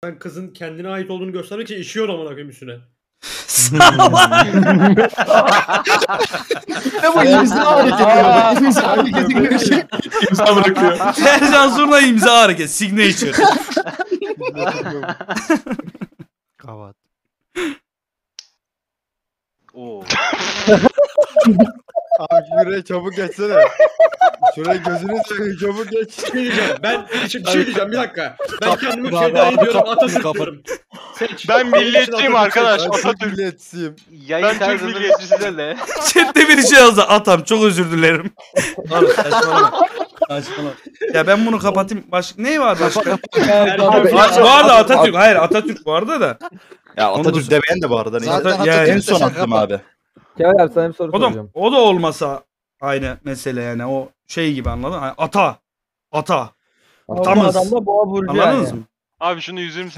Sen kızın kendine ait olduğunu göstermek için işiyor amına koyayım üstüne. Ne bu imza hareketi? İmza hareketi gibi bir şey. İmza bırakıyor. Sercan Zurna imza hareket. Signature. Kavat. Oo. Abi şuraya çabuk geçsene. Şuraya gözünü seveyim çabuk geç. Bir şey diyeceğim. Bir şey diyeceğim bir dakika. Ben kendimi abi, şeyden abi, ediyorum kapı, Atatürk kapı. diyorum. Seç. Ben milliyetçiyim arkadaş. Ben Türk Atatürk. milliyetçisiyim. Yayın Türk tarzını milliyetçisi size ne? Chat'te bir şey yazdı. Atam çok özür dilerim. Oğlum saçmalama. Saçmalama. Ya ben bunu kapatayım. Ne var başka? Abi, Bu arada Atatürk. Hayır Atatürk bu arada da. Ya Atatürk demeyen de bu arada. neyse. Zaten Ya, Atatürk En son desen attım kapat. abi. Kemal abi sana bir soru O da, soracağım. o da olmasa aynı mesele yani. O şey gibi anladın mı? Ata. Ama bu Atamız. adam da boğa burcu Anladınız yani. mı? Abi şunu 120